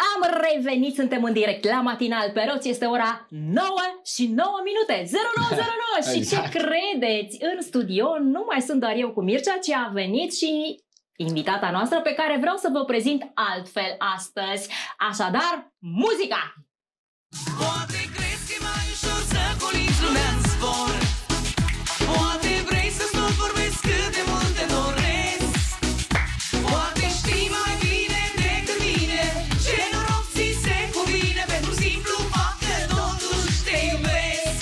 Am revenit, suntem în direct la matinal pe roți, este ora 9:09, 09:09 și ce credeți? În studio nu mai sunt doar eu cu Mircea, ci a venit și invitata noastră pe care vreau să vă prezint altfel astăzi. Așadar, muzica! Poate crezi că e mai ușor să colinzi lumea în zbor. Poate vrei să-ți tot vorbesc cât de mult te doresc. Poate știi mai bine decât mine ce noroc ți se cuvine pentru simplu fapt că totuși te iubesc.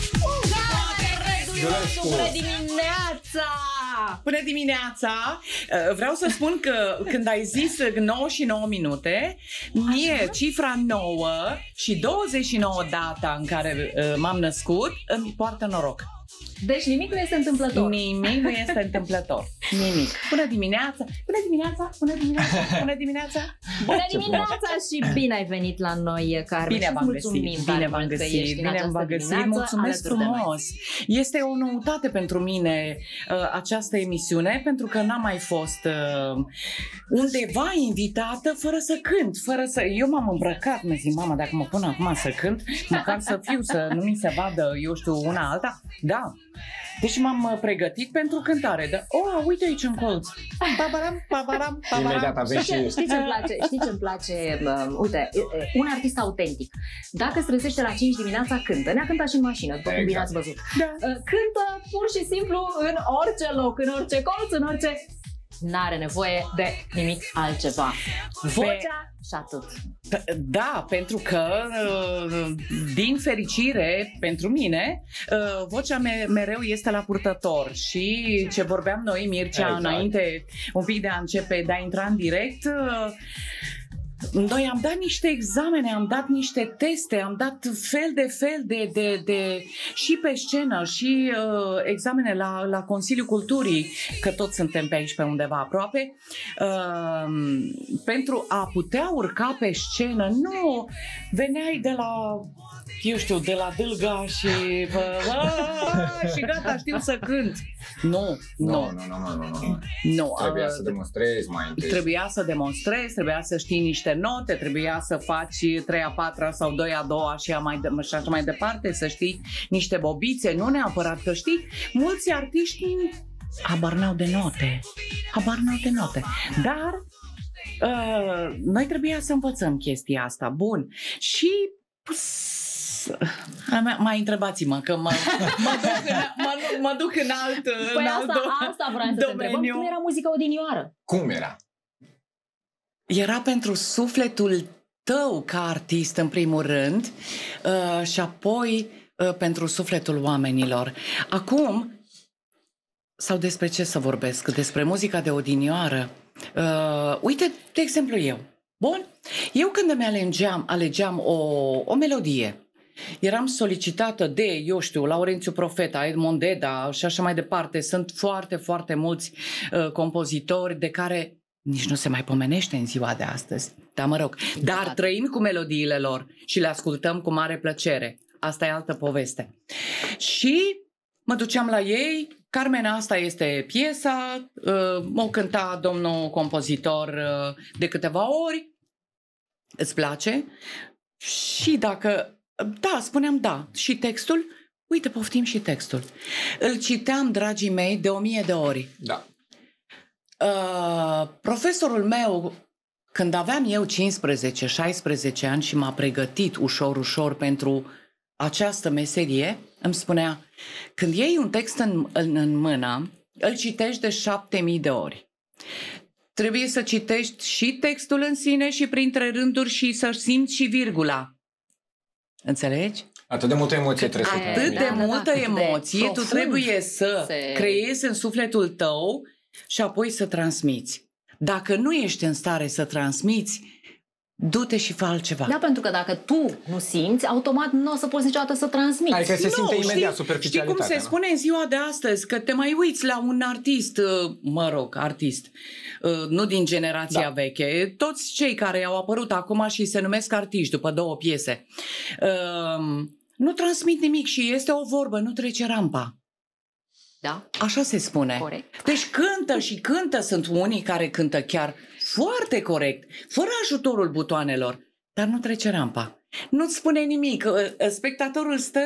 Bună dimineața! Bună dimineața! Vreau să spun că când ai zis 9 și 9 minute, mie cifra 9 și 29 data în care m-am născut îmi poartă noroc. Deci nimic nu este întâmplător. Nimic nu este întâmplător. Nimic. Bună dimineața! Bună dimineața! Bună dimineața! Bună dimineața! Bună dimineața și bine ai venit la noi, Carmen. Bine v-am găsit, bine v-am găsit, bine v-am găsit, mulțumesc frumos. Este o noutate pentru mine această emisiune, pentru că n-am mai fost undeva invitată fără să cânt, fără să... Eu m-am îmbrăcat, mă zic, mama, dacă mă pun acum să cânt, măcar să fiu, să nu mi se vadă, eu știu, una alta. Da. Deci m-am pregătit pentru cântare. Dar, uite aici în colț. Pabaram, pabaram, pabaram. Imediat avem și... Știi ce-mi place? Știi ce-mi place? Uite, un artist autentic. Dacă se trezește la 5 dimineața, cântă. Ne-a cântat și în mașină, după cum bine ați văzut. Da. Cântă pur și simplu în orice loc, în orice colț, în orice... N-are nevoie de nimic altceva. Vocea și atât. Da, pentru că, din fericire, pentru mine, vocea mereu este la purtător. Și ce vorbeam noi, Mircea, exact, înainte un pic de a începe, de a intra în direct, noi am dat niște examene, am dat niște teste, am dat fel de și pe scenă și examene la Consiliul Culturii, că toți suntem pe aici pe undeva aproape, pentru a putea urca pe scenă. Nu veneai de la, eu știu, de la Dâlga și gata, știu să cânt. Nu. Trebuia să demonstrezi mai întâi. Trebuia să demonstrezi, trebuia să știi niște note, trebuia să faci 3-a 4-a sau 2-a 2-a și așa mai departe, să știi niște bobițe, nu neapărat că știi. Mulți artiști habar n-au de note. Dar noi trebuia să învățăm chestia asta. Bun. Și mai întrebați-mă că mă duc în alt Păi în asta vreau să te întrebăm. Cum era muzica odinioară? Cum era? Era pentru sufletul tău ca artist în primul rând și apoi pentru sufletul oamenilor. Acum, sau despre ce să vorbesc? Despre muzica de odinioară. Uite, de exemplu eu. Bun? Eu când îmi alegeam o melodie, eram solicitată de, eu știu, Laurențiu Profeta, Edmond Deda și așa mai departe. Sunt foarte, foarte mulți compozitori de care nici nu se mai pomenește în ziua de astăzi. Da, mă rog. Dar trăim cu melodiile lor și le ascultăm cu mare plăcere. Asta e altă poveste. Și mă duceam la ei. Carmen, asta este piesa. O cânta domnul compozitor de câteva ori. Îți place? Și dacă... Da, spuneam da. Și textul? Uite, poftim și textul. Îl citeam, dragii mei, de 1000 de ori. Da. Profesorul meu, când aveam eu 15-16 ani și m-a pregătit ușor pentru această meserie, îmi spunea, când iei un text în mână, îl citești de 7000 de ori. Trebuie să citești și textul în sine și printre rânduri și să simți și virgula. Înțelegi? Atât de multă emoție trebuie să Atât de multă emoție tu trebuie să creezi în sufletul tău și apoi să transmiți. Dacă nu ești în stare să transmiți, du-te și fă altceva. Da, pentru că dacă tu nu simți, automat nu o să poți niciodată să transmiți. Adică se simte imediat superficialitatea. Știi cum se spune în ziua de astăzi? Că te mai uiți la un artist, nu din generația veche, toți cei care au apărut acum și se numesc artiști după 2 piese, nu transmit nimic și este o vorbă, nu trece rampa. Da? Așa se spune. Corect. Deci cântă și cântă, sunt unii care cântă chiar foarte corect, fără ajutorul butoanelor. dar nu trece rampa. Nu-ți spune nimic. Spectatorul stă...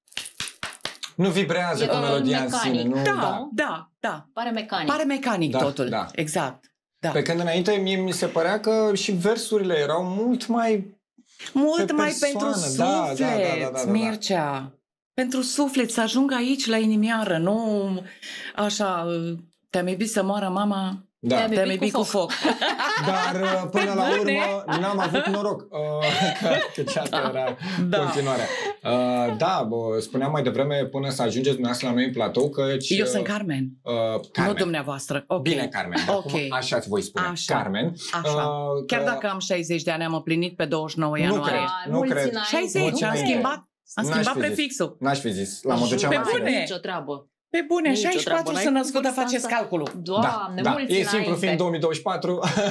Nu vibrează E cu melodia în mecanic. sine. Nu, Da. Pare mecanic. Pare mecanic Da, totul. da. Exact. Da. Pe când înainte mie mi se părea că și versurile erau mult mai... Mult pe mai persoană. pentru Da, suflet, da. Mircea. Pentru suflet, să ajungă aici la inimioară, nu așa, te-am iubit să moară mama, Da. te-am iubit cu foc. Dar până la bune. urmă n-am avut noroc că asta era Da. continuarea. Da, spuneam mai devreme până să ajungeți dumneavoastră la noi în platou că... Eu sunt Carmen, Carmen. nu dumneavoastră. Okay. Bine, Carmen. Ok. Acum așa ți voi spune. Așa. Carmen. Așa. Chiar că dacă am 60 de ani, am împlinit pe 29 ianuarie. cred. Nu mulți cred. înainte. 60, Mulți am înainte. schimbat N-aș schimbat fi zis. prefixul. N-aș fi zis. La modul cea Pe mai bune. Nici o treabă. Pe bune, Nici o 64 treabă, sunt n-ai născută, vârsta faceți asta. calculul. Doamne, mulți E simplu, înainte. fiind 2024,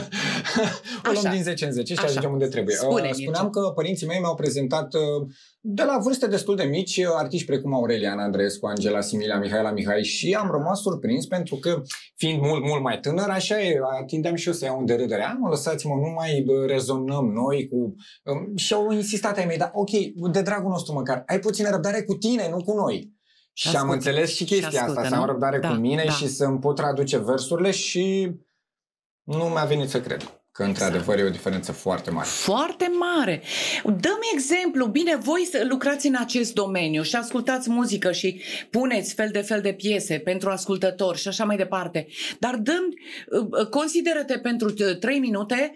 o luăm Așa. din 10 în 10 și Așa. ajungem unde trebuie. Spune-mi, Spuneam Mircea. că părinții mei mi-au prezentat de la vârste destul de mici artiști precum Aureliana Andreescu, Angela Similia, Mihaela Mihai și am rămas surprins pentru că, fiind mult mai tânăr, așa e, atindeam și eu să iau un de râdere. Mă, lăsați-mă, nu mai rezonăm noi cu... Și au insistat ai mei, dar ok, de dragul nostru măcar, ai puțină răbdare cu tine, nu cu noi. Și am Ascultă. înțeles și chestia Și ascultă, asta, să am nu? răbdare Da, cu mine da. și să-mi pot traduce versurile și nu mi-a venit să cred că într-adevăr e o diferență foarte mare. Foarte mare. Dă-mi exemplu. Bine, voi lucrați în acest domeniu și ascultați muzică și puneți fel de piese pentru ascultători și așa mai departe. Dar consideră-te pentru 3 minute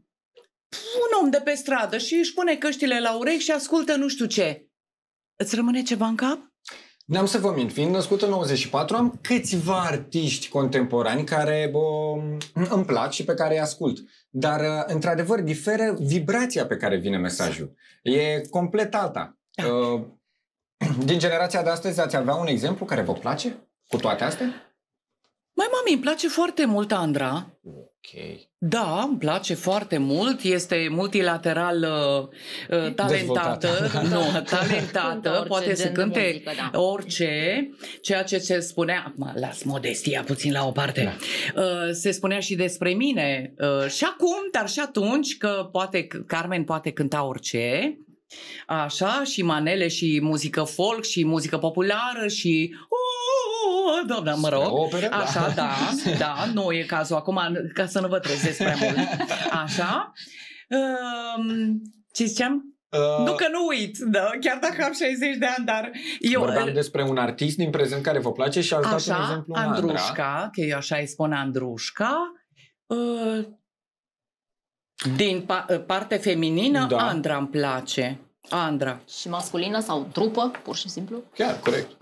un om de pe stradă și își pune căștile la urechi și ascultă nu știu ce. Îți rămâne ceva în cap? N-am să vă mint, fiind născut în 94, am câțiva artiști contemporani care îmi plac și pe care îi ascult. Dar, într-adevăr, diferă vibrația pe care vine mesajul. E complet alta. Da. Din generația de astăzi ați avea un exemplu care vă place cu toate astea? Mai mami, îmi place foarte mult Andra. Ok. Da, îmi place foarte mult, este multilateral talentată, talentată, Cântă poate orice să gen de cânte muzică, da. orice, ceea ce se spunea, acum las modestia puțin la o parte, se spunea și despre mine, și acum, dar și atunci, că poate Carmen poate cânta orice, așa, și manele și muzică folk și muzică populară și... doamna, mă rog, Operă, da. așa, da, nu e cazul acum, ca să nu vă trezesc prea mult, așa, ce ziceam? Nu că nu uit, da, chiar dacă am 60 de ani, dar eu... Vorbeam despre un artist din prezent care vă place și ați dat un Așa, exemplu în Andra. Andrușca, că eu așa îi spun Andrușca, din parte feminină, Da. Andra îmi place, Andra. Și masculină sau trupă, pur și simplu? Chiar, corect.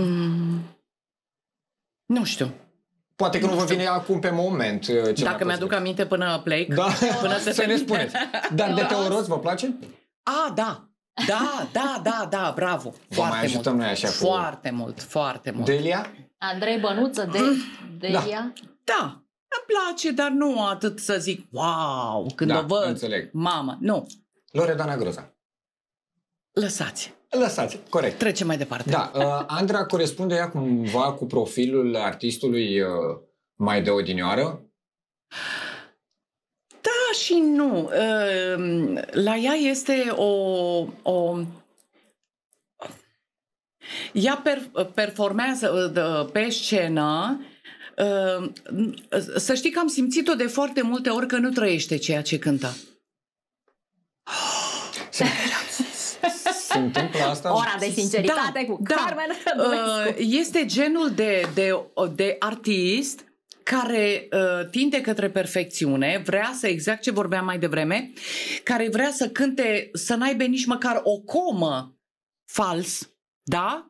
Nu știu. Poate că nu vă vine acum pe moment. Dacă mi-aduc aminte până plec, Da, până se să ne termine. spuneți. Dar de Teoros vă place? Da, bravo. Vă mai Foarte ajutăm mult. noi așa cu- Foarte mult. Delia? Andrei Bănuță, Delia. Da, îmi place, dar nu atât să zic, wow, când Da, o văd, înțeleg. mamă, nu, Loredana Groza. lăsați, Lăsați, corect. trecem mai departe. Da, Andra corespunde ea cumva cu profilul artistului mai de odinioară? Da și nu. La ea este o ea performează pe scenă. Să știi că am simțit-o de foarte multe ori că nu trăiește ceea ce cântă. Se întâmplă asta? Ora de sinceritate cu Carmen Rădulescu. Este genul de artist care tinde către perfecțiune, vrea să, exact ce vorbeam mai devreme, care vrea să cânte, să n-aibă nici măcar o comă fals, da?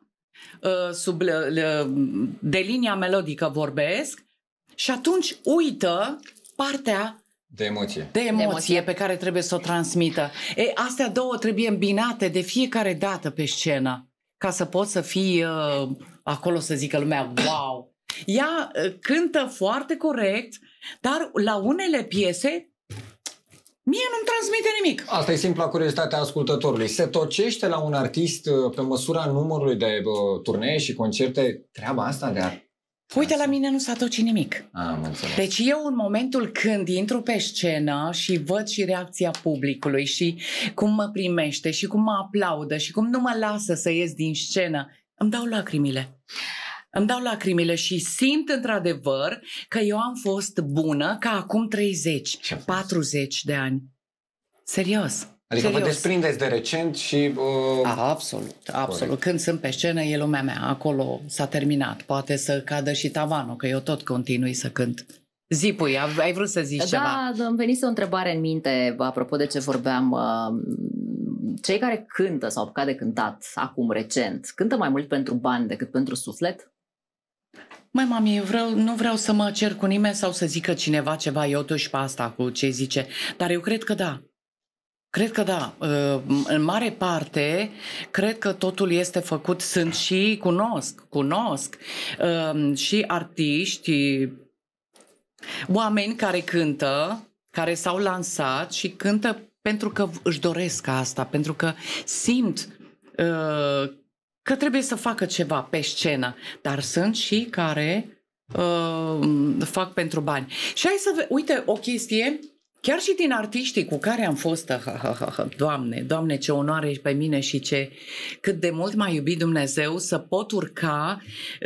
De linia melodică vorbesc, și atunci uită partea De emoție. de emoție emoție. pe care trebuie să o transmită. Astea două trebuie îmbinate de fiecare dată pe scenă ca să poți să fii acolo să zică lumea wow. Ea cântă foarte corect, dar la unele piese mie nu-mi transmite nimic. Asta e simpla curiozitatea ascultătorului. Se tocește la un artist pe măsura numărului de turnee și concerte treaba asta de a Uite, la mine nu s-a tocit nimic. Am înțeles. Deci eu în momentul când intru pe scenă și văd și reacția publicului și cum mă primește și cum mă aplaudă și cum nu mă lasă să ies din scenă, îmi dau lacrimile. Îmi dau lacrimile și simt într-adevăr că eu am fost bună ca acum 30, 40 de ani. Serios. Adică serios. vă desprindeți de recent și... Absolut, absolut. Când sunt pe scenă e lumea mea, acolo s-a terminat. Poate să cadă și tavanul, că eu tot continui să cânt. Zipui, ai vrut să zici ceva? Da, îmi venise o întrebare în minte, apropo de ce vorbeam. Cei care cântă sau apucat de cântat acum recent, cântă mai mult pentru bani decât pentru suflet? Măi, mami, nu vreau să mă cer cu nimeni sau să zică cineva ceva, eu totuși pe asta cu ce zice, dar eu cred că da. Cred că da. În mare parte, cred că totul este făcut, sunt și cunosc și artiști, oameni care cântă, care s-au lansat și cântă pentru că își doresc asta, pentru că simt că trebuie să facă ceva pe scenă, dar sunt și care fac pentru bani. Și hai să uite o chestie, chiar și din artiștii cu care am fost, Doamne, ce onoare pe mine și cât de mult m-a iubit Dumnezeu să pot urca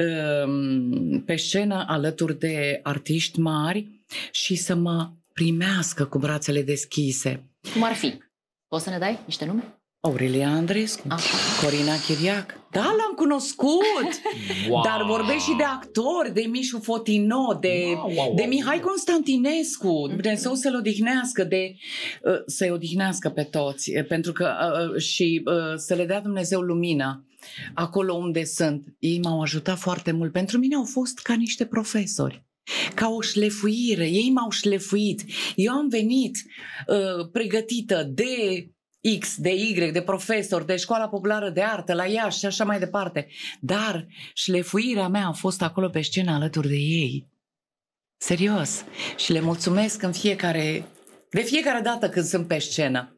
pe scenă alături de artiști mari și să mă primească cu brațele deschise. Cum ar fi? Poți să ne dai niște nume? Aurelia Andreescu, Corina Chiriac. Da, l-am cunoscut! Wow. Dar vorbesc și de actori, de Mișu Fotino, de Mihai Constantinescu. Dumnezeu să-l odihnească, să-i odihnească pe toți, pentru că și să le dea Dumnezeu lumină acolo unde sunt. Ei m-au ajutat foarte mult. Pentru mine au fost ca niște profesori. Ca o șlefuire. Ei m-au șlefuit. Eu am venit pregătită de X, de Y, de profesor, de Școala Populară de Artă, la Iași și așa mai departe. Dar șlefuirea mea a fost acolo pe scenă alături de ei. Serios. Și le mulțumesc de fiecare dată când sunt pe scenă.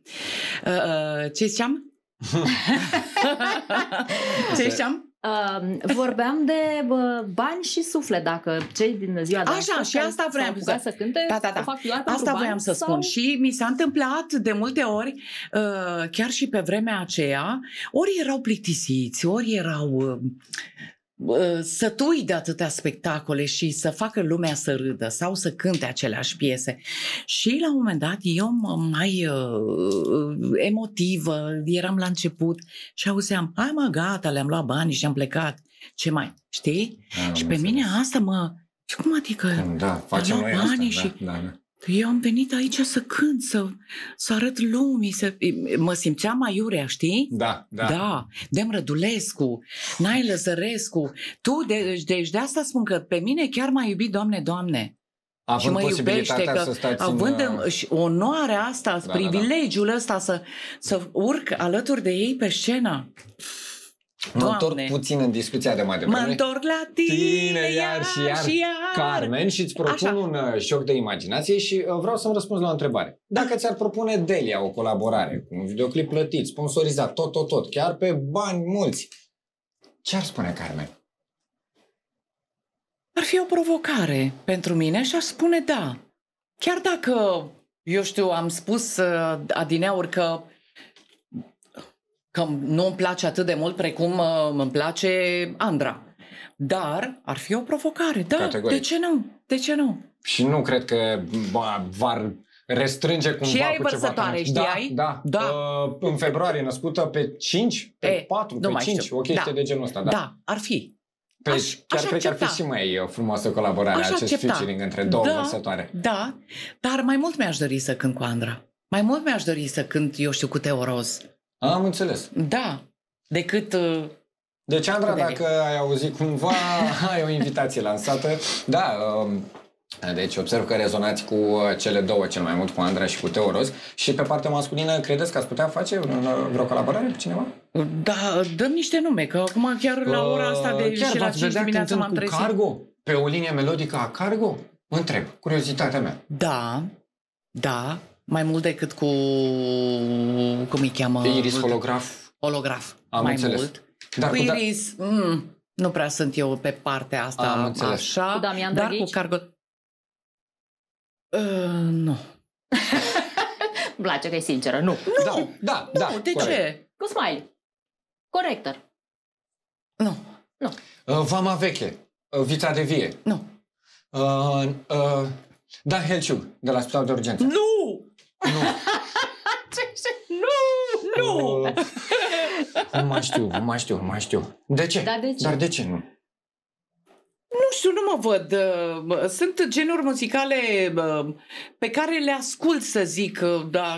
Ce ziceam? Ce ziceam? Vorbeam de bani și suflet, dacă cei din ziua de așa, și asta vreau să cânte, da. o fac doar pentru asta bani, voiam să spun și mi s-a întâmplat de multe ori, chiar și pe vremea aceea, ori erau plictisiți, ori erau sătui de atâtea spectacole și să facă lumea să râdă sau să cânte aceleași piese. Și la un moment dat eu mai emotivă, eram la început și auzeam, hai mă, gata, le-am luat banii și am plecat. Ce mai, știi? Și pe mine asta cum adică? Da, facem noi asta, și da. Eu am venit aici să cânt, să arăt lumii, mă simțeam aiurea, știi? Da. Dem Rădulescu, Nae Lăzărescu, deci de asta spun că pe mine chiar m-a iubit, Doamne. Având și mă posibilitatea iubește, să stați având onoarea asta, privilegiul ăsta să urc alături de ei pe scenă. Mă întorc puțin în discuția de mai devreme. Mă întorc la tine iar și iar, Carmen, și îți propun un șoc de imaginație și vreau să-mi răspunzi la o întrebare. Dacă ți-ar propune Delia o colaborare cu un videoclip plătit, sponsorizat, tot, chiar pe bani mulți, ce ar spune Carmen? Ar fi o provocare pentru mine și aș spune da. Chiar dacă, eu știu, am spus adineauri că nu îmi place atât de mult precum îmi place Andra. Dar ar fi o provocare. Da, categoric. De ce nu? Și nu cred că v-ar restrânge cumva și ea e cu ceva. vărsătoare, știai? Da. În februarie născută pe 5, pe 4, pe 5, știu. o chestie de genul ăsta. Da, ar fi. Chiar cred că ar fi și mai frumoasă colaborare, acest featuring între două vărsătoare. Da, dar mai mult mi-aș dori să cânt cu Andra. Mai mult mi-aș dori să cânt, eu știu, cu Teo Roz. Am înțeles. Da, decât... Deci, Andra, dacă ai auzit cumva, ai o invitație lansată. Da, deci observ că rezonați cu cele două cel mai mult, cu Andra și cu Teo Roz. Și pe partea masculină, credeți că ați putea face vreo colaborare cu cineva? Da, dăm niște nume, că acum chiar la ora asta de chiar și la 5 dimineața m-am trezit. Cargo? Pe o linie melodică a Cargo? Întreb, curiozitatea mea. Da, mai mult decât cu... cum îi cheamă? Iris Holograf. Holograf. Am mai înțeles. mult. Dar cu Iris... Nu prea sunt eu pe partea asta Am înțeles. așa, Cu Damian dar Drăghici? cu cargo... Nu. Îmi place că e sinceră. Nu. Da, Nu, de corect. ce? Cu Smiley. Corector. Nu, Vama veche, Vița de vie, nu. Dan Helciug, de la Spitalul de Urgență. Nu! Nu. Nu! Mai știu. De ce? Dar de ce? Nu? Nu știu, nu mă văd. Sunt genuri muzicale pe care le ascult, să zic, dar...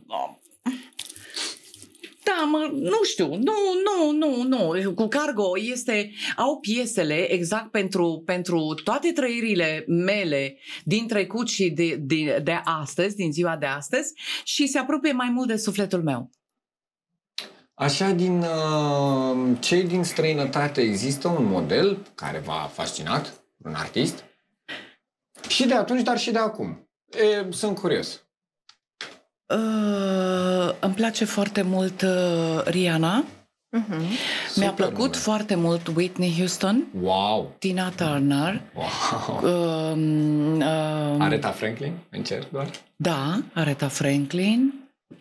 Da, nu știu, nu. Cu Cargo au piesele exact pentru toate trăirile mele din trecut și de astăzi, din ziua de astăzi, și se apropie mai mult de sufletul meu. Așa, din cei din străinătate, există un model care v-a fascinat, un artist? Și de atunci, dar și de acum. Sunt curios. Îmi place foarte mult Rihanna. Mi-a plăcut nume. foarte mult Whitney Houston, Wow! Tina Turner. Wow! Aretha Franklin? Încerc doar? Da, Aretha Franklin.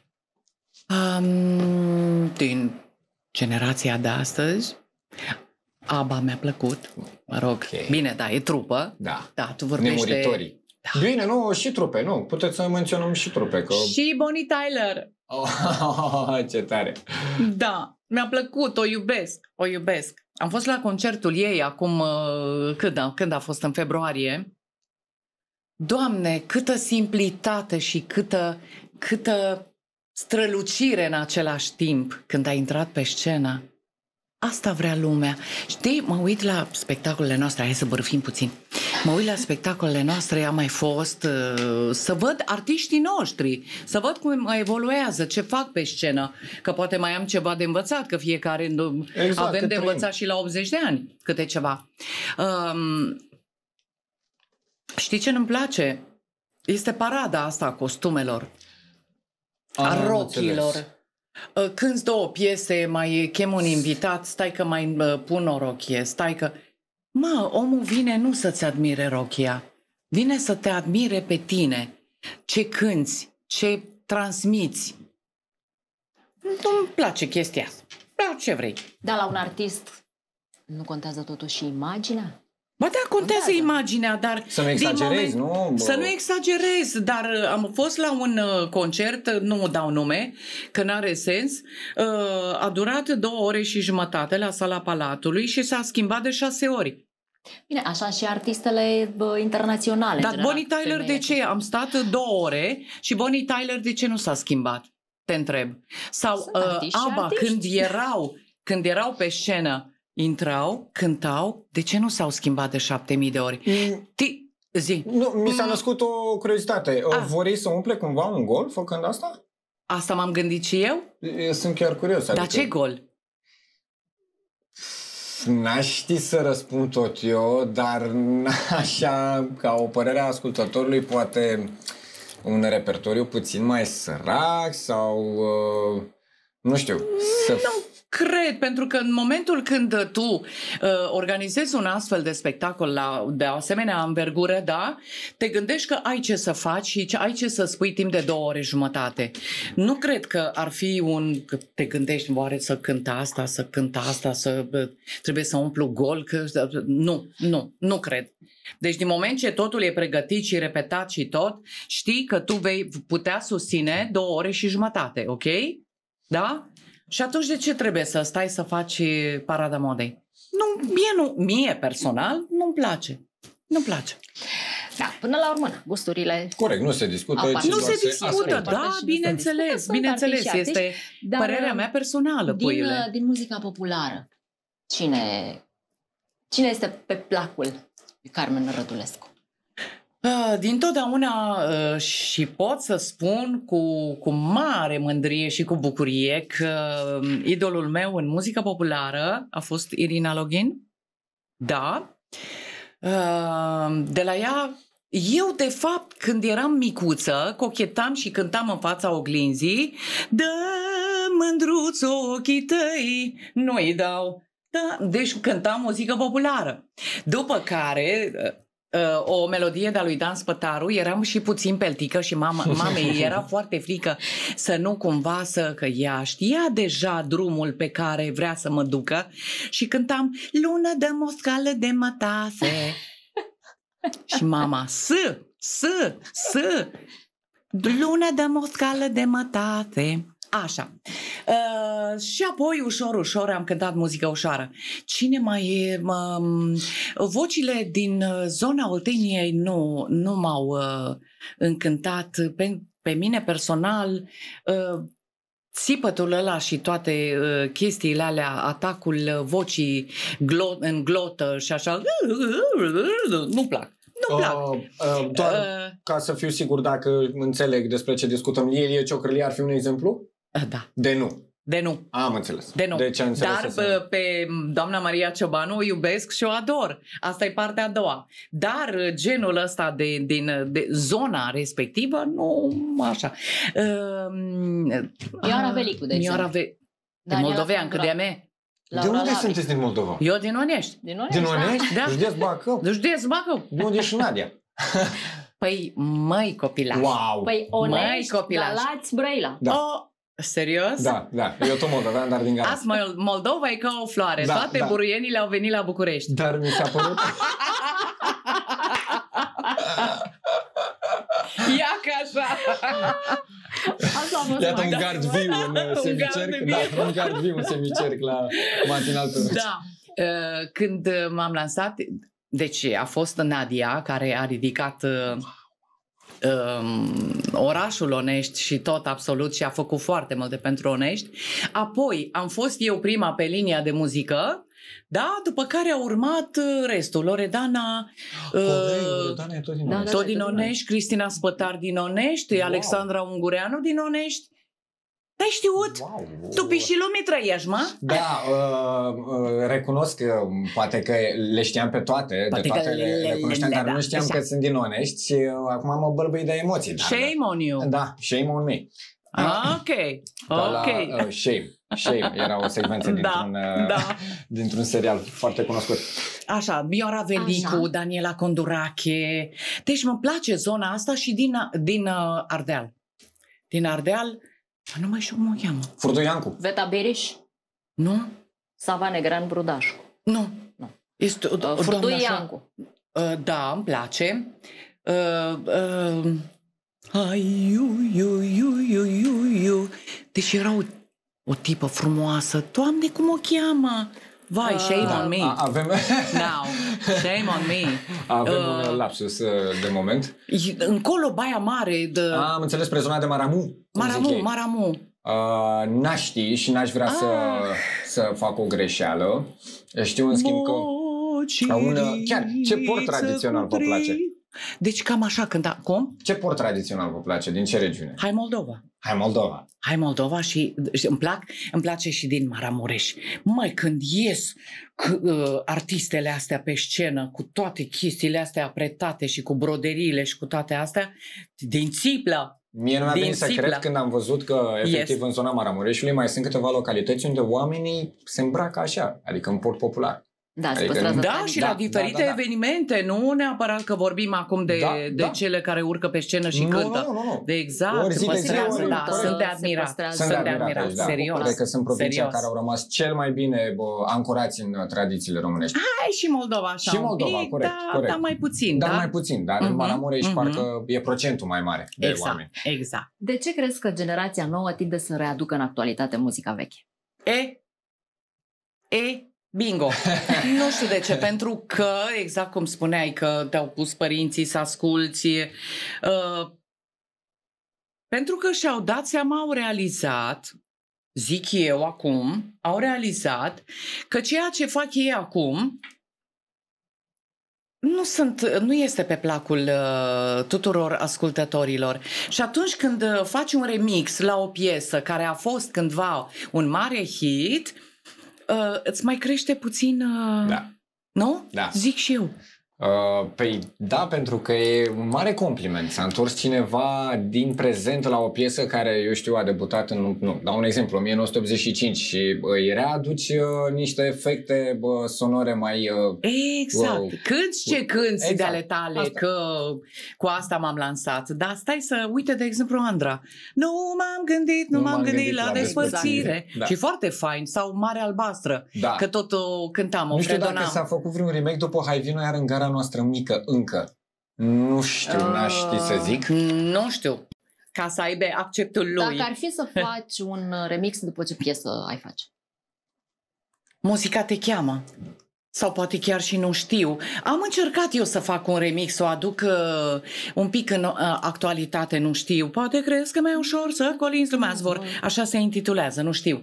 Din generația de astăzi, ABBA mi-a plăcut. Mă rog, Ok. bine, da, e trupă. Da. Da, tu vorbești Nemuritorii. Da. Bine, nu, și trupe, nu. Puteți să menționăm și trupe. Că... Și Bonnie Tyler. Oh, ce tare! Da, mi-a plăcut, o iubesc. Am fost la concertul ei acum, când a fost, în februarie. Doamne, câtă simplitate și câtă strălucire în același timp când a intrat pe scenă. Asta vrea lumea. Știi, mă uit la spectacolele noastre, hai să bărfim puțin. Mă uit la spectacolele noastre, am mai fost să văd artiștii noștri, să văd cum evoluează, ce fac pe scenă, că poate mai am ceva de învățat, că fiecare Exact, avem cât de trăim. învățat și la 80 de ani, câte ceva. Știi ce nu-mi place? Este parada asta a costumelor, a rochilor. Când două piese, mai chem un invitat, stai că mai pun o rochie, stai că... omul vine nu să-ți admire rochia, vine să te admire pe tine. Ce cânți, ce transmiți. Nu-mi place chestia asta. Da, ce vrei. Dar la un artist nu contează totuși și imaginea? Ba da, contează imaginea, dar... Să nu exagerezi, nu? Să nu exagerez, dar am fost la un concert, nu dau nume, că n-are sens, a durat 2 ore și jumătate la Sala Palatului și s-a schimbat de 6 ori. Bine, așa și artistele internaționale. Dar în general, Bonnie Tyler femeile. de ce? Am stat 2 ore și Bonnie Tyler de ce nu s-a schimbat? Te întreb. Sau Sunt artiști și ABBA, artiști. când erau pe scenă, intrau, cântau, de ce nu s-au schimbat de 7000 de ori? Zi. Nu, mi s-a născut o curiozitate. Vorei să umple cumva un gol făcând asta? Asta m-am gândit și eu? Sunt chiar curios. Dar ce gol? N-aș ști să răspund tot eu, dar așa, ca o părere a ascultătorului, poate un repertoriu puțin mai sărac sau, nu știu, Nu cred, pentru că în momentul când tu organizezi un astfel de spectacol de asemenea învergură, da, te gândești că ai ce să faci și ai ce să spui timp de 2 ore jumătate. Nu cred că ar fi că te gândești, oare să cânt asta, trebuie să umplu gol, nu cred. Deci din moment ce totul e pregătit și repetat și tot, știi că tu vei putea susține 2 ore și jumătate, ok? Da? Și atunci de ce trebuie să stai să faci parada modei? Mie personal nu-mi place. Nu-mi place. Da, până la urmă, gusturile... corect, nu se discută. Apar. ci Nu doar se discută, ascultă. da, Și bineînțeles, sunt bineînțeles, artiști și este artiști, dar, părerea mea personală, puiule. Din muzica populară, cine este pe placul lui Carmen Rădulescu? Din totdeauna și pot să spun cu mare mândrie și cu bucurie că idolul meu în muzică populară a fost Irina Login. Da. De la ea, eu de fapt când eram micuță, cochetam și cântam în fața oglinzii: dă, mândruț, ochii tăi, nu-i dau. Deci cântam muzică populară. După care o melodie de-a lui Dan Spătaru, eram și puțin peltică și mamei era foarte frică să nu cumva că ea știa deja drumul pe care vrea să mă ducă și cântam lună de moscală de mătase. Și mama, lună de moscală de mătase. Așa. Și apoi, ușor am cântat muzică ușoară. Cine mai e? Vocile din zona Olteniei nu m-au încântat. Pe mine personal, țipătul ăla și toate chestiile alea, atacul vocii în glotă și așa, nu plac. Doar ca să fiu sigur dacă înțeleg despre ce discutăm, Lilie Ciocărlie ar fi un exemplu? Da. De nu. Am înțeles. De nu. Deci dar pe doamna Maria Ciobanu o iubesc și o ador. Asta e partea a doua. Dar genul ăsta de zona respectivă, nu așa. Ioana Velicu, de exemplu. De moldovean, cât de mea. De unde sunteți din Moldova? Eu din Onești. Din Onești? Da. Județ Bacău? Județ Bacău. De unde și Nadia? Păi, măi copilaș. Wow. Păi Onești, Galați, Brăila. Da. Serios? Da. Eu tot moldovean, dar din Galați. Azi, Moldova e ca o floare. Toate buruienile au venit la București. Dar mi s-a părut... Ia ca așa. Iată un gard viu în semicerc. Un gard viu în semicerc la matinal. Da. Când m-am lansat, deci a fost Nadia care a ridicat orașul Onești și tot absolut și a făcut foarte multe pentru Onești. Apoi am fost eu prima pe linia de muzică, da, după care a urmat restul. Loredana Loredana e tot din Onești, Cristina Spătar din Onești, Alexandra Ungureanu din Onești. Te-ai știut? Wow. Tu pe și lumii trăiești, mă? Da, recunosc că poate că le știam pe toate, poate de toate le cunoșteam, dar nu știam că sunt din Onești și acum mă bălbâi de emoții. Shame on you. Da, shame on me. Ok. Shame era o secvență dintr-un serial foarte cunoscut. Așa, Miora Velicu, Daniela Condurache. Deci mă place zona asta și din Ardeal. Din Ardeal, nu mai știu cum o cheamă. Furtuiancu. Veta Beriș? Nu. Sava Negran Brudașu? Nu. Este Furtuiancu. Da, îmi place. Deci era o tipă frumoasă. Doamne, cum o cheamă? Vai, shame on me. Shame on me. Avem un lapsus de moment. Încolo, Baia Mare. Am înțeles, spre zona de Maramu. Maramu. N-aș ști și n-aș vrea să fac o greșeală. Știu în schimb că chiar ce port tradițional vă place? Deci cam așa cânta. Cum? Ce port tradițional vă place? Din ce regiune? Hai Moldova și îmi place și din Maramureș. Măi, când ies artistele astea pe scenă cu toate chestiile astea apretate și cu broderiile și cu toate astea, din țiplă. Mie nu mi-a venit să cred când am văzut că efectiv în zona Maramureșului mai sunt câteva localități unde oamenii se îmbracă așa, adică în port popular. Da, și la diferite evenimente, nu neapărat că vorbim acum de cele care urcă pe scenă și cântă. Nu. De exact, sunt de admirat. Serios. Cred că sunt provincia care au rămas cel mai bine ancorați în tradițiile românești. Hai și Moldova așa. Și Moldova, corect. Dar mai puțin. Dar în Maramureș parcă e procentul mai mare de oameni. Exact. De ce crezi că generația nouă tinde să readucă în actualitate muzica veche? Bingo! Nu știu de ce, pentru că, exact cum spuneai, că te-au pus părinții să asculți, pentru că și-au dat seama, au realizat, zic eu acum, că ceea ce fac ei acum nu este pe placul tuturor ascultătorilor. Și atunci când faci un remix la o piesă care a fost cândva un mare hit, îți mai crește puțin, nu? Da. Zic și eu. Păi da, pentru că e un mare compliment. S-a întors cineva din prezent la o piesă care, eu știu, a debutat în, nu, dau un exemplu, 1985 și îi readuci niște efecte sonore mai... Exact. Cânti ce cânti de ale tale, Asta. că cu asta m-am lansat. Dar stai să uite, de exemplu, Andra. Nu m-am gândit la despărțire. Da. Și foarte fain. Sau Mare Albastră, Da. că tot o cântam, o Nu știu dacă fredonam. s-a făcut vreun remake după Hai vino iar în gara noastră mică, încă. Nu știu, n-aș ști să zic. Nu știu. Ca să aibă acceptul lui. Dacă ar fi să faci un remix, după ce piesă ai face? Muzica te cheamă. Sau poate chiar și nu știu. Am încercat eu să fac un remix, să o aduc un pic în actualitate, nu știu. Poate crezi că mai ușor să colinzi lumea zbor. Așa se intitulează, nu știu.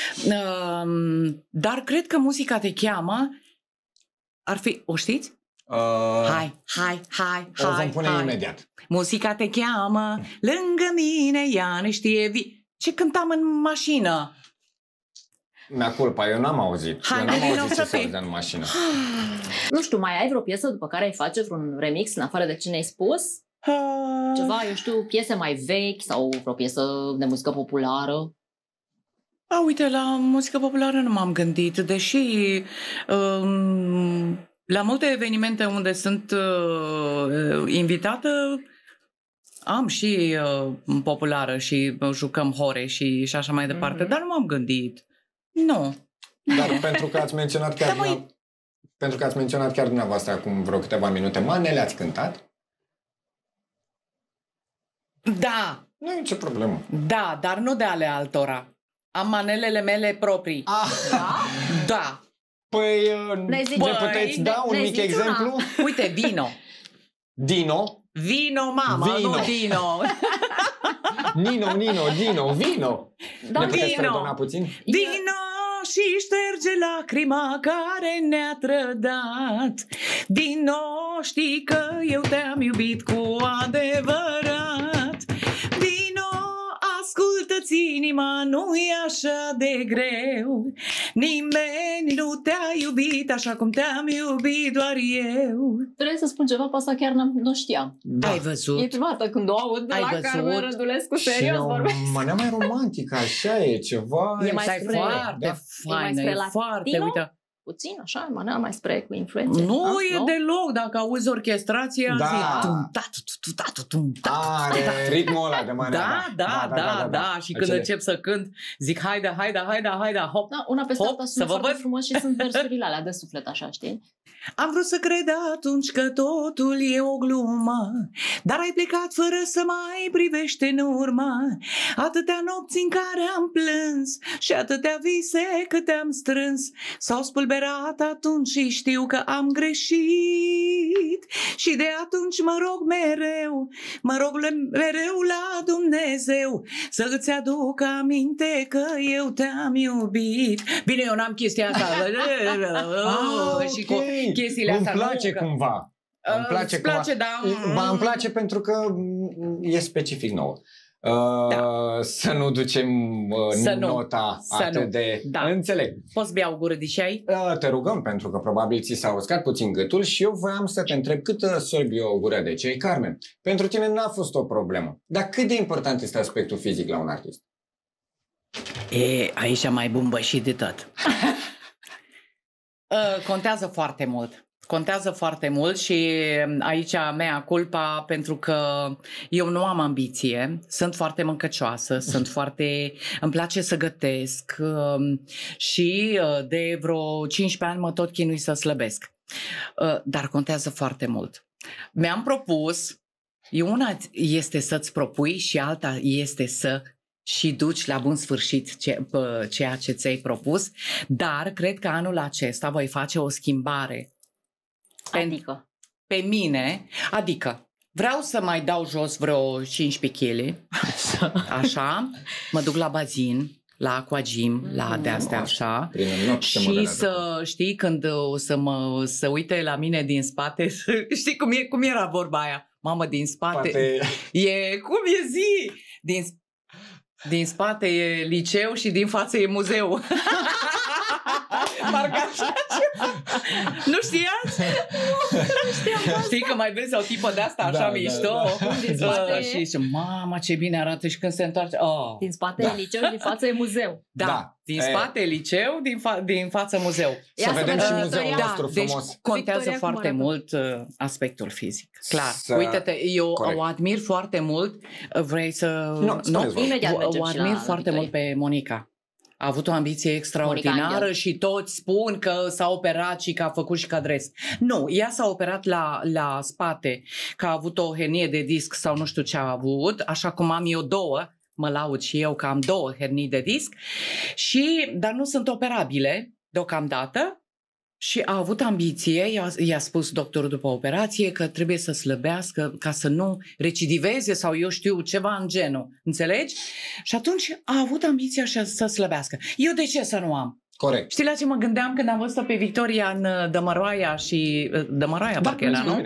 Dar cred că Muzica te cheamă ar fi... O știți? Hai. O vom pune imediat. Muzica te cheamă, lângă mine, ea ne știe ce cântam în mașină? Mea culpa, eu n-am auzit. Hai, Eu n-am vino auzit să ce se fii. auzea în mașină. Nu știu, mai ai vreo piesă după care ai face vreun remix în afară de ce ne-ai spus? Ceva, eu știu, piese mai vechi sau vreo piesă de muzică populară? Uite, la muzică populară nu m-am gândit, deși la multe evenimente unde sunt invitată am și populară și jucăm hore și așa mai departe, dar nu m-am gândit. Nu. Dar pentru că ați menționat chiar pentru că ați menționat chiar dumneavoastră acum vreo câteva minute, manele ați cântat? Da, Nu e nicio problemă. da, dar nu de ale altora. Am manelele mele proprii. Da. Păi, Ne zici- ne puteți da un ne mic zici exemplu? Uite, vino. Dino? Vino, mama, Vino. nu Dino. Dino, vino! Da, Ne puteți Dino. fredona puțin? Dino și șterge lacrima care ne-a trădat. Dino, știi că eu te-am iubit cu adevărat. Dino, ascultă-ți inima, nu-i așa de greu. Nimeni nu te-a iubit așa cum te-am iubit doar eu. Trebuie să spun ceva, pe asta chiar nu știam. Da. Ai E văzut? prima dată când o aud de Ai la văzut? Carmen Rădulescu, Și serios o vorbesc. manea mai romantică, așa e, ceva... E mai Stai spre- foarte da. faină, spre e foarte, latino? uite. Puțin, așa, manea mai spre cu influențe. Nu Asta, e deloc, dacă auzi orchestrația, Da. zi tum-ta-tu-tu-ta-tu-tum-ta. Are ritmul ăla de manea. Da. Și când Acele- încep să cânt, zic haida, hop. Da, una peste Hop, alta să sună vă foarte văd. frumos și sunt versurile alea de suflet, așa, știi? Am vrut să cred atunci că totul e o glumă, dar ai plecat fără să mai privești în urmă. Atâtea nopți în care am plâns și atâtea vise cât am strâns s-au spulberat atunci și știu că am greșit. Și de atunci mă rog mereu la Dumnezeu să îți aduc aminte că eu te-am iubit. Bine, eu n-am chestia asta. Și cu chestiile Îmi astea. place nu, că- cumva. Îmi place, îți place, da. Ba, îmi place pentru că e specific nouă. Să nu ducem Să nu. nota Să atât nu. de... Da. Înțeleg. Poți bea o gură de ceai? Te rugăm, pentru că probabil ți s-a uscat puțin gâtul și eu voiam să te întreb cât sorbi o gură de ceai, Carmen. Pentru tine n-a fost o problemă. Dar cât de important este aspectul fizic la un artist? Aici mai bumbășit de tot. Contează foarte mult. Contează foarte mult și aici mea culpa pentru că eu nu am ambiție, sunt foarte mâncăcioasă, îmi place să gătesc și de vreo 15 ani mă tot chinui să slăbesc. Dar contează foarte mult. Mi-am propus, una este să-ți propui și alta este să și duci la bun sfârșit ceea ce ți-ai propus, dar cred că anul acesta voi face o schimbare. Adică? Pe mine, adică vreau să mai dau jos vreo 15 kg, așa, mă duc la bazin, la aquagym, la de-astea așa, Prin nopți se și modelează. să știi când o să uite la mine din spate, știi cum era vorba aia? Mamă, din spate, cum e zi? Din spate e liceu și din față e muzeu. Parcă așa ceva. Nu știați? Știi că mai vezi o tipă de asta așa mișto? Din spate- Și zice, mama, ce bine arată și când se întoarce. Oh. Din spate e liceu și din față e muzeu. Da, din spate liceu, din față muzeu. Să vedem și muzeul Victoria. nostru Deci frumos. contează Victoria, cum foarte arată? mult aspectul fizic. Clar. Să- Uite-te, eu Corect. o admir foarte mult. Vrei să... Nu, spuneți, vă rog. Imediat mergem o și admir la foarte Victoria. mult pe Monica. A avut o ambiție extraordinară Angel. și toți spun că s-a operat și că a făcut și cadres. Nu, ea s-a operat la spate, că a avut o hernie de disc sau nu știu ce a avut, așa cum am eu două, mă laud și eu că am 2 hernii de disc, dar nu sunt operabile deocamdată. Și a avut ambiție, i-a spus doctorul după operație că trebuie să slăbească ca să nu recidiveze sau eu știu ceva în genul, înțelegi? Și atunci a avut ambiția să slăbească. Eu de ce să nu am? Corect. Știi la ce mă gândeam când am văzut-o pe Victoria în Dămăroaia și... Dămăroaia, parcă era, nu?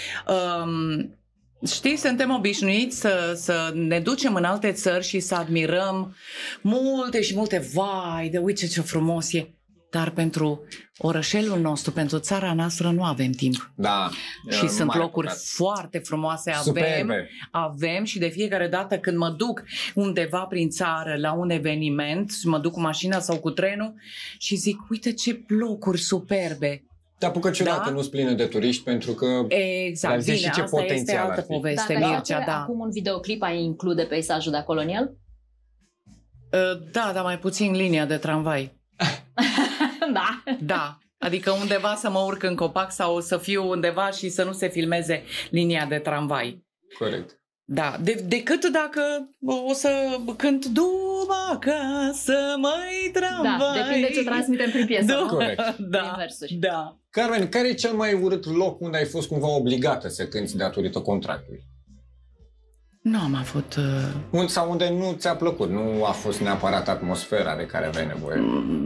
Știi, suntem obișnuiți să ne ducem în alte țări și să admirăm multe și multe, vai, de uite ce frumos e. Dar pentru orășelul nostru, pentru țara noastră nu avem timp. Da. Și sunt mare locuri păcat. foarte frumoase, Superbe. avem și de fiecare dată când mă duc undeva prin țară la un eveniment, mă duc cu mașina sau cu trenul și zic, uite ce locuri superbe. Te apucă ciudat că nu-s plină de turiști pentru că... Exact, Dar zici bine, și ce asta este potențial altă ar fi. poveste, Dacă Mircea, face da. acum un videoclip, ai include peisajul de acolo în el? Da, dar mai puțin linia de tramvai. Da. Da, adică undeva să mă urc în copac sau să fiu undeva și să nu se filmeze linia de tramvai. Corect. Da, decât dacă o să cânt du-mă acasă, măi tramvai. Da, depinde ce transmitem prin piesă. Da, nu? Corect. Prin da, versuri. da. Carmen, care e cel mai urât loc unde ai fost cumva obligată să cânti datorită contractului? Nu am avut... Sau unde nu ți-a plăcut, nu a fost neapărat atmosfera de care aveai nevoie?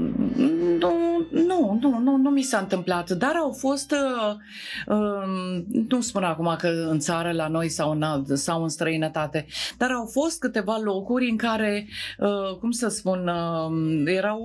Nu mi s-a întâmplat, dar au fost, nu spun acum că în țară la noi sau în străinătate, dar au fost câteva locuri în care, cum să spun, erau...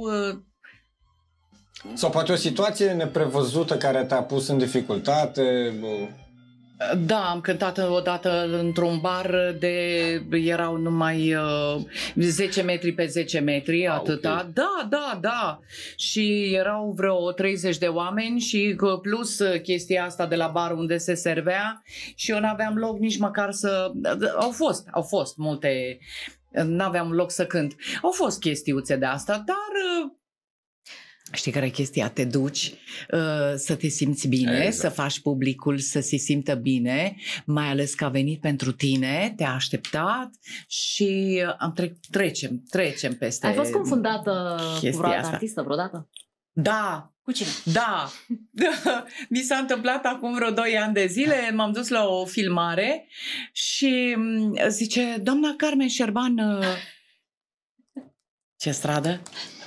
Sau poate o situație neprevăzută care te-a pus în dificultate? Da, am cântat odată într-un bar erau numai 10 metri pe 10 metri, atâta. Okay. Da. Și erau vreo 30 de oameni și plus chestia asta de la bar unde se servea și eu n-aveam loc nici măcar să... Au fost multe... N-aveam loc să cânt. Au fost chestiuțe de asta, dar... Știi care e chestia? Te duci să te simți bine, exact. Să faci publicul să se simtă bine, mai ales că a venit pentru tine, te-a așteptat și trecem peste. Ai fost confundată cu vreo altă asta. artistă vreodată? Da. Cu cine? Da. Mi s-a întâmplat acum vreo 2 ani de zile, m-am dus la o filmare și zice, doamna Carmen Șerban, ce stradă?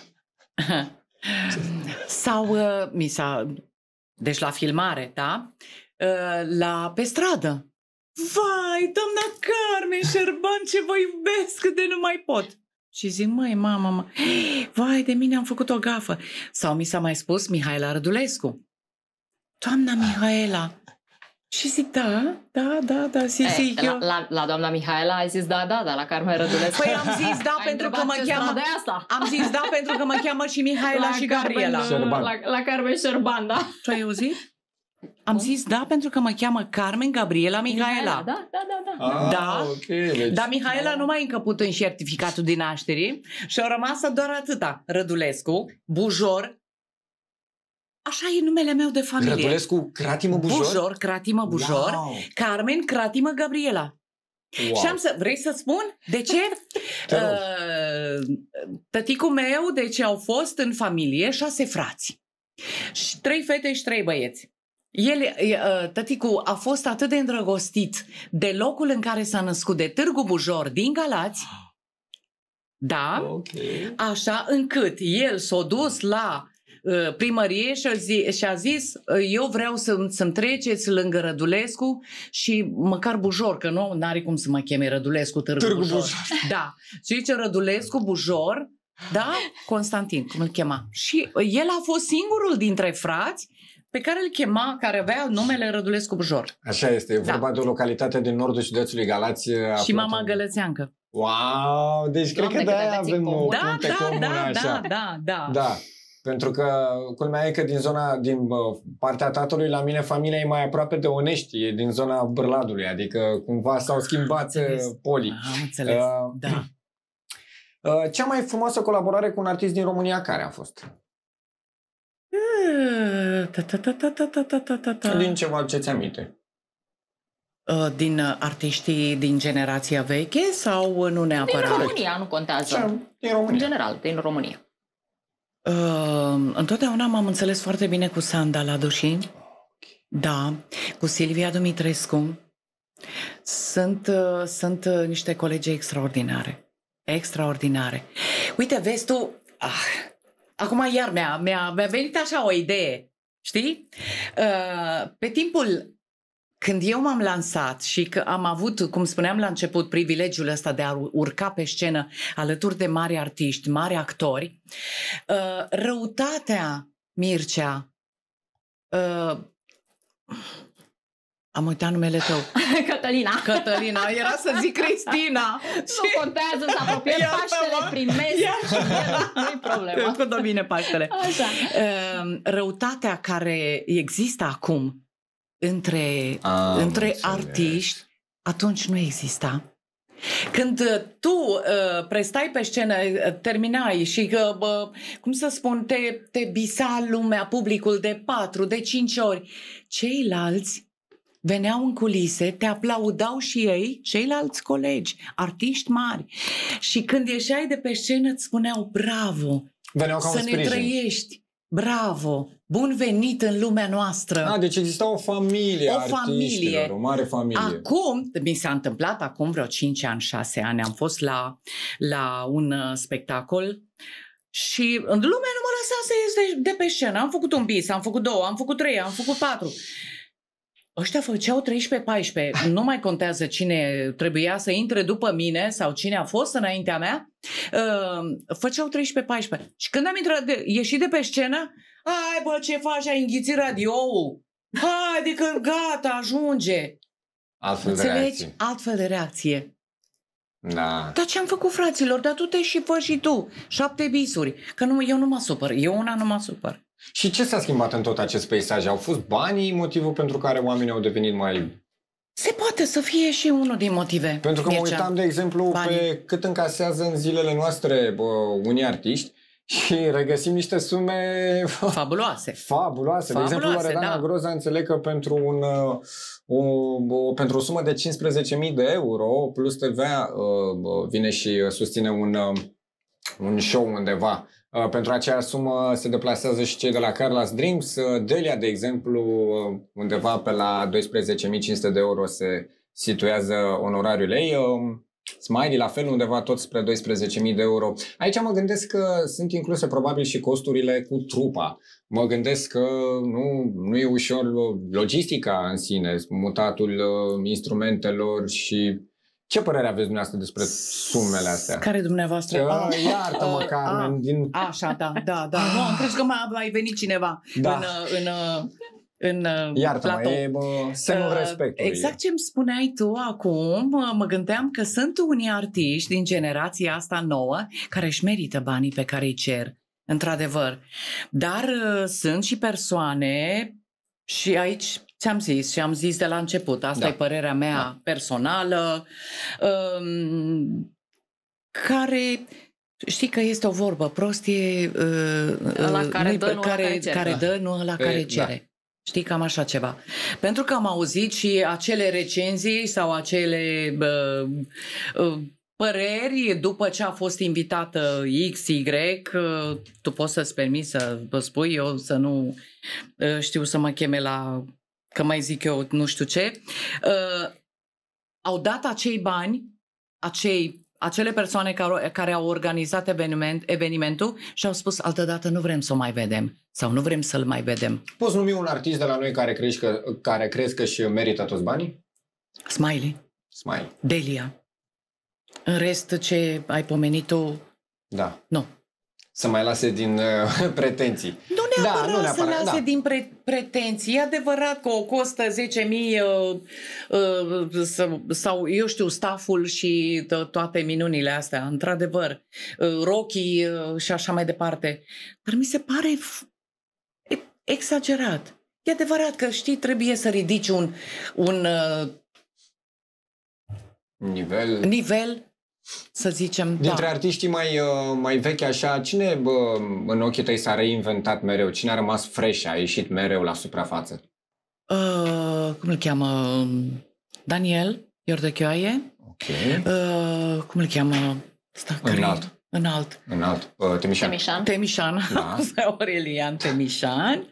Sau deci la filmare, da? Pe stradă. Vai, doamna Carmen Șerban, ce vă iubesc, cât de nu mai pot. Și zic, măi, mama, vai, de mine am făcut o gafă. Sau mi s-a mai spus Mihaela Rădulescu. Doamna Mihaela. Și zic, da, zic eu. La doamna Mihaela ai zis da, la Carmen Rădulescu. Păi am zis da pentru că mă cheamă... Am zis da pentru că mă cheamă și Mihaela și Gabriela. La Carmen Șerban, da? Tu ai auzit? Am zis da pentru că mă cheamă Carmen, Gabriela, Mihaela. Da. Da, okay, deci... Dar Mihaela nu mai încăput în certificatul din naștere și au rămas doar atâta. Rădulescu, Bujor. Așa e numele meu de familie. Rădulescu, Cratimă Bujor? Cratimă Bujor. Wow. Carmen, Cratimă, Gabriela. Wow. Și vrei să spun? De ce? Tăticul meu, deci au fost în familie 6 frați. 3 fete și 3 băieți. Tăticul a fost atât de îndrăgostit de locul în care s-a născut, de Târgu Bujor din Galați, da, okay. Așa încât el s-a dus la primărie și a zis, eu vreau să-mi treceți lângă Rădulescu și măcar Bujor, că nu are cum să mă cheme Rădulescu Târgu Bujor. Da, și zice Rădulescu Bujor, da, Constantin, cum îl chema. Și el a fost singurul dintre frați pe care îl chema, care avea numele Rădulescu Bujor. Așa este, e vorba de o localitate din nordul județului Galați. Și mama Gălățeancă. Wow, deci cred că de-aia avem o punte comună așa. Da. Pentru că culmea e că din partea tatălui la mine familia e mai aproape de Onești, e din zona Bârladului, adică cumva s-au schimbat polii. Am înțeles, da. Cea mai frumoasă colaborare cu un artist din România care a fost? Din ceva ce ți aminte? Din artiștii din generația veche sau nu neapărat? Din România, nu contează. Din România. În general, din România. Întotdeauna m-am înțeles foarte bine cu Sanda Ladoșini. Da, cu Silvia Dumitrescu. Sunt niște colegi extraordinare. Extraordinare. Uite, vezi tu... acum iar mi-a venit așa o idee. Știi? Pe timpul când eu m-am lansat și că am avut, cum spuneam la început, privilegiul ăsta de a urca pe scenă alături de mari artiști, mari actori, Răutatea, Mircea, am uitat numele tău. Cătălina, era să zic Cristina. Nu contează, să apropiem Paștele, primesc, nu-i problema. Cu domine Paștele. Așa. Răutatea care există acum între artiști, atunci nu exista. Când tu prestai pe scenă, terminai și cum să spun, te bisa lumea, publicul de 4, de 5 ori, ceilalți veneau în culise, te aplaudau și ei, ceilalți colegi, artiști mari. Și când ieșeai de pe scenă îți spuneau bravo, să ne trăiești, bravo, bun venit în lumea noastră. Deci exista o familie artiștilor, o mare familie. Acum, mi s-a întâmplat acum vreo 5 ani, 6 ani, am fost la un spectacol și lumea nu mă lăsa să ies de pe scenă. Am făcut un bis, am făcut 2, am făcut 3, am făcut 4. Ăștia făceau 13-14, nu mai contează cine trebuia să intre după mine sau cine a fost înaintea mea, făceau 13-14. Și când am ieșit de pe scenă, hai bă, ce faci, ai înghițit radio-ul? Hai, adică gata, ajunge. Altfel de reacție. Da. Dar ce am făcut, fraților? Dar tu te și fă și tu. 7 bisuri. Că eu nu mă supăr. Eu nu mă supăr. Și ce s-a schimbat în tot acest peisaj? Au fost banii motivul pentru care oamenii au devenit mai... Se poate să fie și unul din motive. Pentru că mă uitam, de exemplu, pe cât încasează în zilele noastre unii artiști și regăsim niște sume... Fabuloase. De exemplu, Loredana Groza înțeleg că pentru pentru o sumă de 15.000 de euro plus TVA vine și susține un show undeva. Pentru aceeași sumă se deplasează și cei de la Carla's Dreams. Delia, de exemplu, undeva pe la 12.500 de euro se situează onorariul ei. Smiley, la fel, undeva tot spre 12.000 de euro. Aici mă gândesc că sunt incluse probabil și costurile cu trupa. Mă gândesc că nu e ușor logistica în sine, mutatul instrumentelor și... Ce părere aveți dumneavoastră despre sumele astea? Care dumneavoastră? Iartă-mă, Carmen. Așa, da. Nu, am crezut că mai venit cineva în Iartă-mă, e semnul respectului. Exact ce îmi spuneai tu acum, mă gândeam că sunt unii artiști din generația asta nouă care își merită banii pe care îi cer, într-adevăr. Dar sunt și persoane, și aici ți-am zis și am zis de la început, asta e părerea mea personală, care... Știi că este o vorbă, prost e care dă, nu ăla care cere. Știi, cam așa ceva. Pentru că am auzit și acele recenzii sau acele păreri după ce a fost invitată XY, tu poți să-ți permiți să vă spui, eu să nu știu să mă cheme la, că mai zic eu nu știu ce, au dat acei bani, acele persoane care au organizat evenimentul și au spus altădată nu vrem să o mai vedem sau nu vrem să-l mai vedem. Poți numi un artist de la noi care crezi că și merită toți banii? Smiley. Delia. În rest, ce ai pomenit tu? Da. Nu. Să mai lase din pretenții. Nu neapărat nu să neapărat, lase da. din pretenții. E adevărat că o costă 10.000 sau, eu știu, stafful și toate minunile astea, într-adevăr. Rochii și așa mai departe. Dar mi se pare exagerat. E adevărat că, știi, trebuie să ridici un nivel, să zicem, Dintre artiștii mai vechi așa, cine în ochii tăi s-a reinventat mereu? Cine a rămas fresh, a ieșit mereu la suprafață? Cum îl cheamă? Daniel Iordăchioaie. Ok. Cum îl cheamă? Înalt. Temișan. Da. Aurelian Temișan.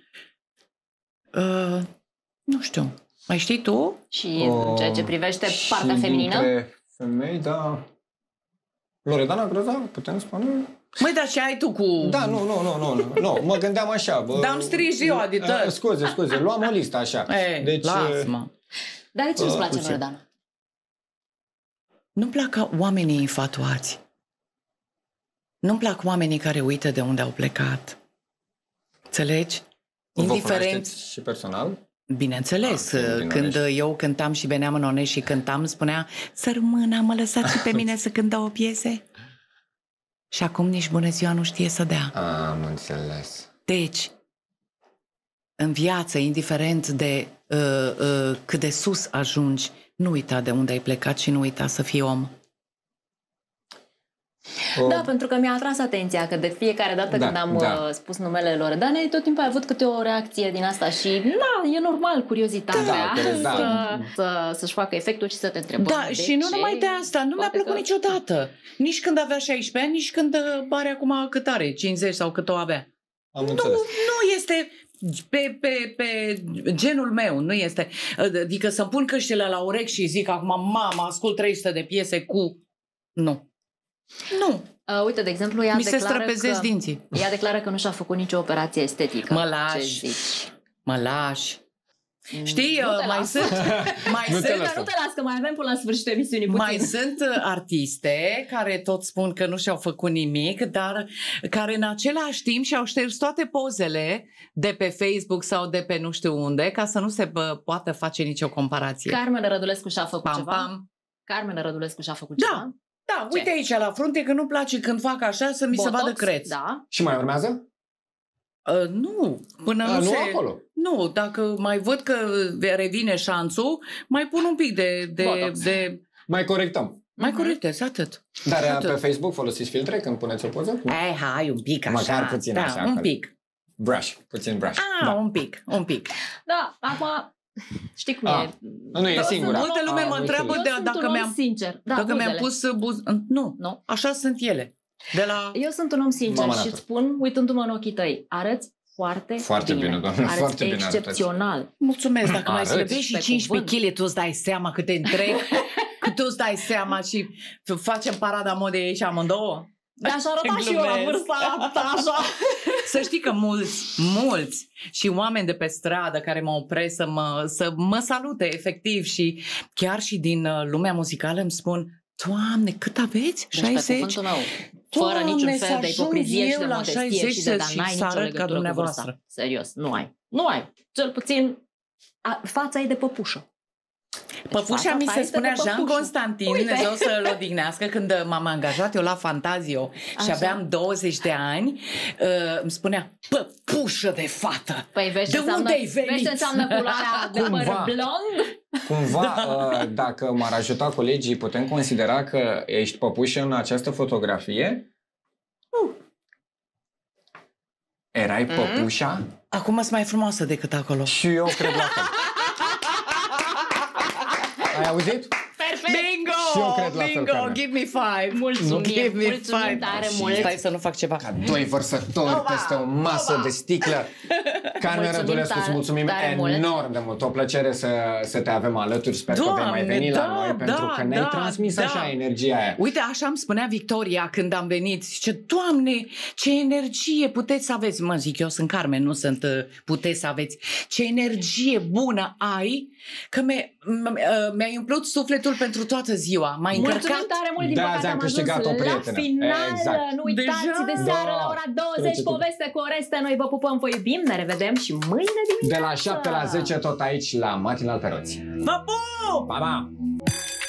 Nu știu. Mai știi tu? Și în ceea ce privește partea feminină? Dintre femei, da. Loredana Groza, putem spune? Măi, dar ce ai tu cu... Da, nu, mă gândeam așa. Dar am strici eu, adică... Scuze, luam o listă așa. Deci, lasă-mă. Dar de ce nu-ți place Loredana? Nu-mi plac oamenii infatuați. Nu-mi plac oamenii care uită de unde au plecat. Înțelegi? Indiferent. Și personal? Bineînțeles, când eu cântam și veneam în Onești și cântam, spunea: să rămână, mă lăsați și pe mine să cânt două piese. Și acum nici bună ziua nu știe să dea. Am înțeles. Deci, în viață, indiferent de cât de sus ajungi, nu uita de unde ai plecat și nu uita să fii om. Da, pentru că mi-a atras atenția că de fiecare dată când am spus numele Loredanei, tot timpul ai avut câte o reacție din asta și e normal curiozitatea să-și facă efectul și să te întrebă. Da, și nu numai de asta, nu mi-a plăcut niciodată. Nici când avea 16 ani, nici când are acum cât are, 50 sau cât o avea. Nu este pe genul meu, nu este. Adică să-mi pun căștile la urechi și zic acum, mama, ascult 300 de piese cu... Nu. Uite, de exemplu, mi se străpezesc dinții. Ea declară că nu și-a făcut nicio operație estetică. Mă lași. Știi, nu te las, că mai avem până la sfârșitul emisiunii puțin. Mai sunt artiste care tot spun că nu și-au făcut nimic, dar care în același timp și-au șters toate pozele de pe Facebook sau de pe nu știu unde, ca să nu se poată face nicio comparație. Carmen Rădulescu și-a făcut ceva? Carmen Rădulescu și-a făcut ceva? Da, uite aici la frunte că nu place când fac așa să mi se vadă creț. Da. Și mai urmează? Nu, până nu se... acolo. Nu, dacă mai văd că revine șanțul, mai pun un pic de... Mai corectăm. Mai corectez, atât. Dar pe Facebook folosiți filtre când puneți o poză? Hai, un pic așa. Măcar puțin așa. Un pic. Puțin brush. Un pic. Da, acum... Știi cum e? Nu e singura. Multă lume mă întreabă dacă mi-am sincer. Dacă mi-am pus nu, așa sunt ele. Eu sunt un om sincer și îți spun, uitându-mă în ochii tăi, arăți foarte bine, doamne, foarte bine excepțional. Arăți. Mulțumesc, dacă mai slăbești și 15 kg, tu îți dai seama cât te întreg, că tu îți dai seama și facem parada modei aici amândouă. De-aș arăta și eu la vârsta asta, așa. Să știi că mulți și oameni de pe stradă care mă opresc să mă salute efectiv și chiar și din lumea muzicală îmi spun: Doamne, cât aveți? 60? Fără niciun fel de ipocrizie și de la modestie 60 și de n-ai nicio legătură cu vârsta. Serios, nu ai. Cel puțin fața e de păpușă. Păpușa mi se spunea Jean Constantin, Dumnezeu să-l odihnească, când m-am angajat eu la Fantazio și aveam 20 de ani, îmi spunea: păpușă de fată, de unde ai venit? Vezi ce înseamnă culoarea de păr blond? Cumva, dacă m-ar ajuta colegii, putem considera că ești păpușă în această fotografie? Erai păpușa? Acum sunt mai frumoasă decât acolo. Și eu cred la fel. Ai auzit? Perfect! Bingo! Give me 5! Mulțumim tare mult! Stai să nu fac ceva. Ca doi vărsători peste o masă de sticlă. Carmen Rădulescu, îți mulțumim enorm de mult. O plăcere să te avem alături. Sper că vei mai veni la noi, pentru că ne-ai transmis așa energia aia. Uite, așa îmi spunea Victoria când am venit. Zice, Doamne, ce energie puteți să aveți. Mă, zic, eu sunt Carmen, nu sunt puteți să aveți. Ce energie bună ai, că mi-ai umplut sufletul pentru toată ziua. M-ai încărcat. Mulțumim tare mult, din păcate am câștigat ajuns o prietenă. la final. Exact. Nu uitați, de seară la ora 20, poveste cu Oreste. Noi vă pupăm, vă iubim, ne revedem și mâine dimineață. De la 7 la 10 tot aici la Matinal pe Roți. Vă pup! Pa, pa!